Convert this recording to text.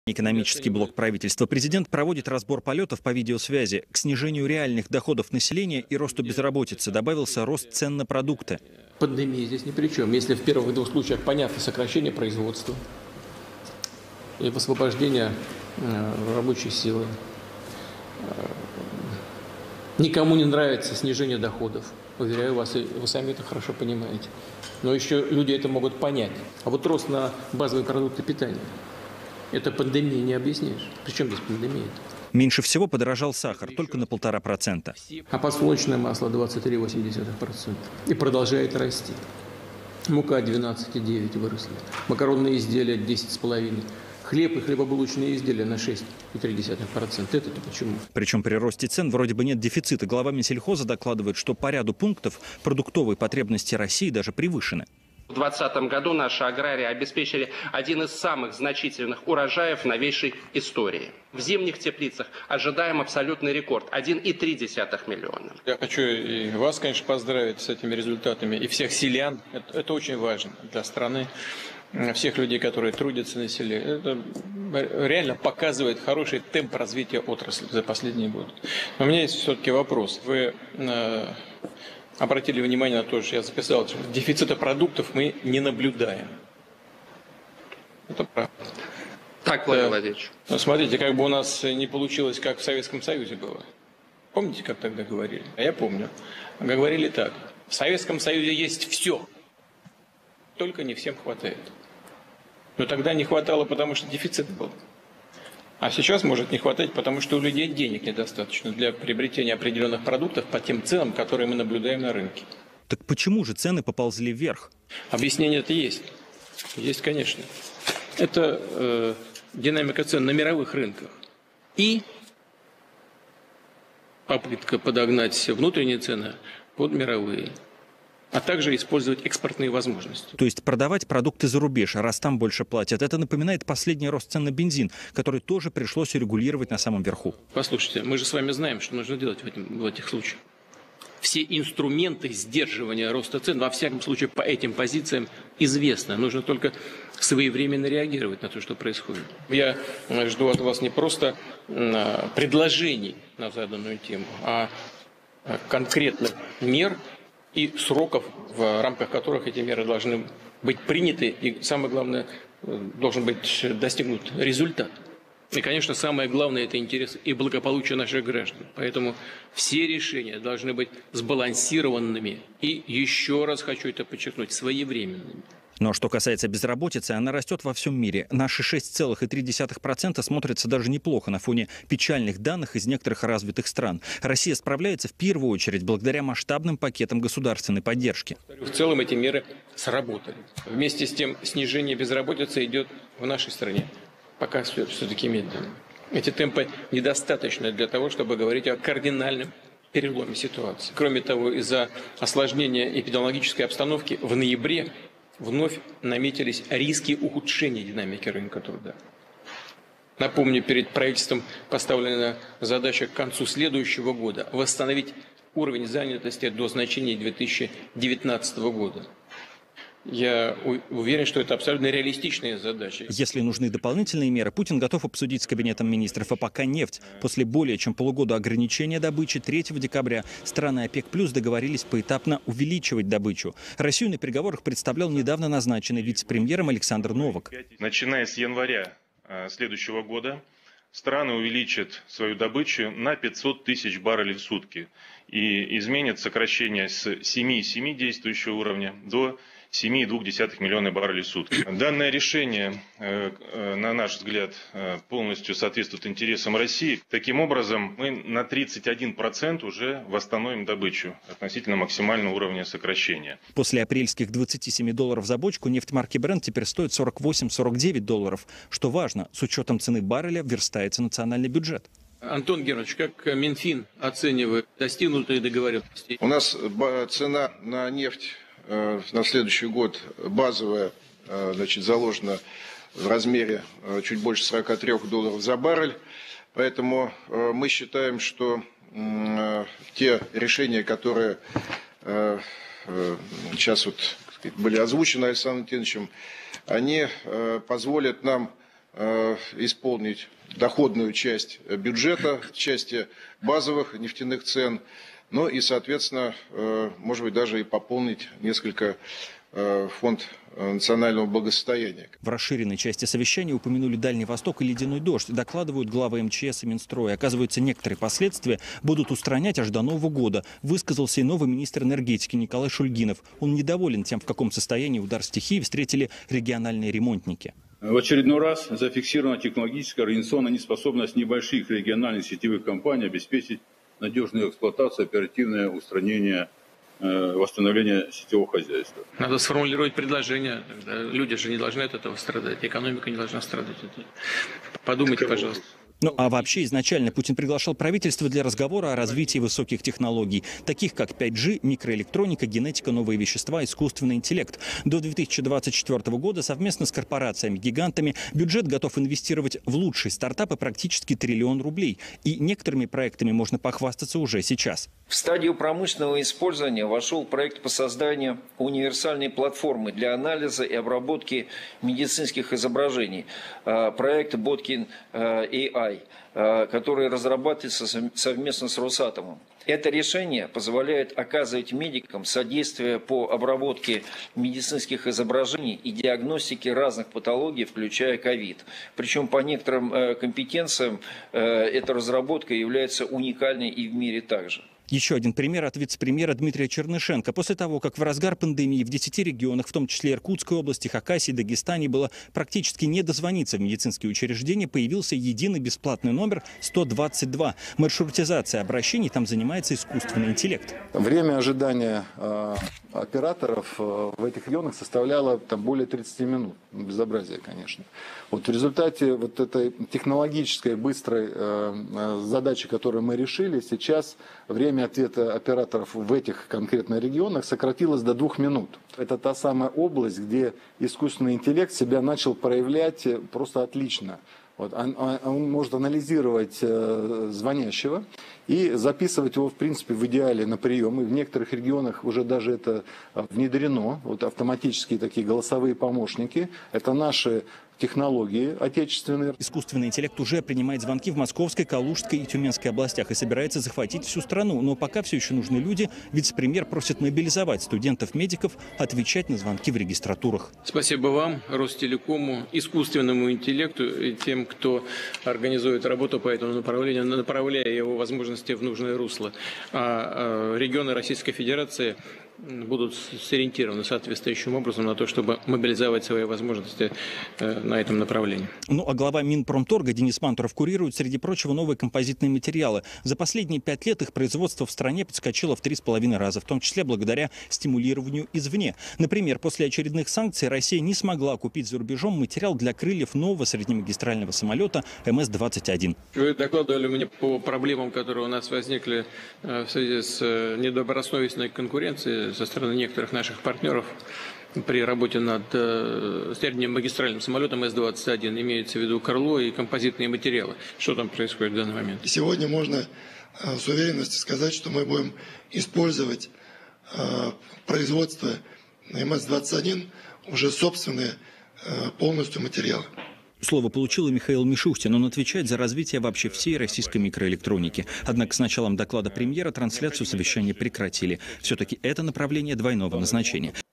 Экономический блок правительства. Президент проводит разбор полетов по видеосвязи. К снижению реальных доходов населения и росту безработицы добавился рост цен на продукты. Пандемия здесь ни при чем. Если в первых двух случаях понятно сокращение производства и освобождение рабочей силы. Никому не нравится снижение доходов. Уверяю вас, и вы сами это хорошо понимаете. Но еще люди это могут понять. А вот рост на базовые продукты питания – это пандемия не объяснишь. Причем здесь пандемия-то? Меньше всего подорожал сахар, только на 1,5%. А подсолнечное масло 23,8%. И продолжает расти. Мука 12,9% выросла. Макаронные изделия 10,5%. Хлеб и хлебобулочные изделия на 6,3%. Это-то почему? Причем при росте цен вроде бы нет дефицита. Глава Минсельхоза докладывает, что по ряду пунктов продуктовые потребности России даже превышены. В 2020 году наши аграрии обеспечили один из самых значительных урожаев в новейшей истории. В зимних теплицах ожидаем абсолютный рекорд – 1,3 миллиона. Я хочу и вас, конечно, поздравить с этими результатами, и всех селян. Это очень важно для страны, всех людей, которые трудятся на селе. Это реально показывает хороший темп развития отрасли за последние годы. Но у меня есть все-таки вопрос. Вы обратили внимание на то, что я записал, что дефицита продуктов мы не наблюдаем. Это правда. Так, Владимир Владимирович. Ну, смотрите, как бы у нас не получилось, как в Советском Союзе было. Помните, как тогда говорили? А я помню. Говорили так. В Советском Союзе есть все, только не всем хватает. Но тогда не хватало, потому что дефицит был. А сейчас может не хватать, потому что у людей денег недостаточно для приобретения определенных продуктов по тем ценам, которые мы наблюдаем на рынке. Так почему же цены поползли вверх? Объяснение это есть. Есть, конечно. Это динамика цен на мировых рынках. И попытка подогнать внутренние цены под мировые. А также использовать экспортные возможности. То есть продавать продукты за рубеж, раз там больше платят. Это напоминает последний рост цен на бензин, который тоже пришлось урегулировать на самом верху. Послушайте, мы же с вами знаем, что нужно делать в этих случаях. Все инструменты сдерживания роста цен, во всяком случае, по этим позициям известны. Нужно только своевременно реагировать на то, что происходит. Я жду от вас не просто предложений на заданную тему, а конкретных мер и сроков, в рамках которых эти меры должны быть приняты, и самое главное, должен быть достигнут результат. И, конечно, самое главное – это интерес и благополучие наших граждан. Поэтому все решения должны быть сбалансированными и, еще раз хочу это подчеркнуть, своевременными. Но что касается безработицы, она растет во всем мире. Наши 6,3% смотрятся даже неплохо на фоне печальных данных из некоторых развитых стран. Россия справляется в первую очередь благодаря масштабным пакетам государственной поддержки. В целом эти меры сработали. Вместе с тем снижение безработицы идет в нашей стране. Пока все-таки медленно. Эти темпы недостаточны для того, чтобы говорить о кардинальном переломе ситуации. Кроме того, из-за осложнения эпидемиологической обстановки в ноябре вновь наметились риски ухудшения динамики рынка труда. Напомню, перед правительством поставлена задача к концу следующего года восстановить уровень занятости до значений 2019 года. Я уверен, что это абсолютно реалистичная задача. Если нужны дополнительные меры, Путин готов обсудить с Кабинетом министров. А пока нефть. После более чем полугода ограничения добычи 3 декабря страны ОПЕК+ договорились поэтапно увеличивать добычу. Россию на переговорах представлял недавно назначенный вице-премьером Александр Новак. Начиная с января следующего года страны увеличат свою добычу на 500 тысяч баррелей в сутки. И изменят сокращение с 7,7 действующего уровня до 7,2 миллиона баррелей в сутки. Данное решение, на наш взгляд, полностью соответствует интересам России. Таким образом, мы на 31% уже восстановим добычу относительно максимального уровня сокращения. После апрельских $27 за бочку нефть марки Brent теперь стоит $48-49. Что важно, с учетом цены барреля верстается национальный бюджет. Антон Германович, как Минфин оценивает достигнутые договоренности? У нас цена на нефть на следующий год базовая, значит, заложена в размере чуть больше $43 за баррель. Поэтому мы считаем, что те решения, которые сейчас вот были озвучены Александром Леонидовичем, они позволят нам исполнить доходную часть бюджета, части базовых нефтяных цен, ну и, соответственно, может быть, даже и пополнить несколько фонд национального благосостояния. В расширенной части совещания упомянули Дальний Восток и ледяной дождь. Докладывают главы МЧС и Минстроя. Оказывается, некоторые последствия будут устранять аж до Нового года. Высказался и новый министр энергетики Николай Шульгинов. Он недоволен тем, в каком состоянии удар стихии встретили региональные ремонтники. В очередной раз зафиксирована технологическая организационная неспособность небольших региональных сетевых компаний обеспечить надежную эксплуатацию, оперативное устранение, восстановление сетевого хозяйства. Надо сформулировать предложение. Люди же не должны от этого страдать, экономика не должна страдать. Подумайте, пожалуйста. Ну а вообще изначально Путин приглашал правительство для разговора о развитии высоких технологий, таких как 5G, микроэлектроника, генетика, новые вещества, искусственный интеллект. До 2024 года совместно с корпорациями-гигантами бюджет готов инвестировать в лучшие стартапы практически 1 триллион рублей. И некоторыми проектами можно похвастаться уже сейчас. В стадию промышленного использования вошел проект по созданию универсальной платформы для анализа и обработки медицинских изображений. Проект Botkин AI, который разрабатывается совместно с Росатомом. Это решение позволяет оказывать медикам содействие по обработке медицинских изображений и диагностике разных патологий, включая ковид. Причем по некоторым компетенциям эта разработка является уникальной и в мире также. Еще один пример от вице-премьера Дмитрия Чернышенко. После того, как в разгар пандемии в 10 регионах, в том числе Иркутской области, Хакасии, Дагестане, было практически не дозвониться в медицинские учреждения, появился единый бесплатный номер 122. Маршрутизация обращений там занимается искусственный интеллект. Время ожидания операторов в этих регионах составляло более 30 минут. Безобразие, конечно. Вот в результате вот этой технологической быстрой задачи, которую мы решили, сейчас время ответа операторов в этих конкретно регионах сократилось до 2 минут. Это та самая область, где искусственный интеллект себя начал проявлять просто отлично. Вот, он может анализировать звонящего и записывать его, в принципе, в идеале на прием. И в некоторых регионах уже даже это внедрено. Вот автоматические такие голосовые помощники. Это наши технологии отечественные. Искусственный интеллект уже принимает звонки в Московской, Калужской и Тюменской областях и собирается захватить всю страну. Но пока все еще нужны люди. Вице-премьер просит мобилизовать студентов-медиков, отвечать на звонки в регистратурах. Спасибо вам, Ростелекому, искусственному интеллекту и тем, кто организует работу по этому направлению, направляя его возможности в нужное русло. А регионы Российской Федерации будут сориентированы соответствующим образом на то, чтобы мобилизовать свои возможности на этом направлении. Ну а глава Минпромторга Денис Мантуров курирует, среди прочего, новые композитные материалы. За последние 5 лет их производство в стране подскочило в 3,5 раза, в том числе благодаря стимулированию извне. Например, после очередных санкций Россия не смогла купить за рубежом материал для крыльев нового среднемагистрального самолета МС-21. Вы докладывали мне по проблемам, которые у нас возникли в связи с недобросовестной конкуренцией со стороны некоторых наших партнеров при работе над средним магистральным самолетом С-21, имеется в виду крыло и композитные материалы. Что там происходит в данный момент? Сегодня можно с уверенностью сказать, что мы будем использовать производство МС-21 уже собственные полностью материалы. Слово получил и Михаил Мишустин. Он отвечает за развитие вообще всей российской микроэлектроники. Однако с началом доклада премьера трансляцию совещания прекратили. Все-таки это направление двойного назначения.